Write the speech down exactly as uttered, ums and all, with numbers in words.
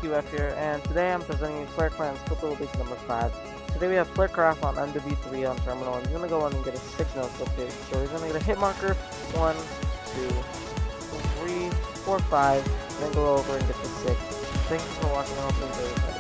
Q F here, and today I'm presenting you Flare Clan's Crypto League number five. Today we have Flare Craft on M W three on terminal, and he's going to go on and get a six no scope here. So he's going to get a hit marker, one, two, three, four, five, and then go over and get the six. Thank you for watching, I hope you enjoyed it.